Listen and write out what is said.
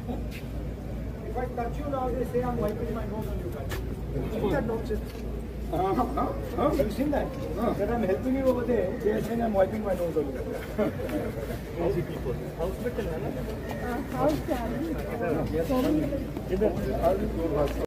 If I touch you now, they say I'm wiping my nose on you guys. You see that, don't you? Have you seen that? That I'm helping you over there, they are saying I'm wiping my nose on you. Crazy people. Hospital, house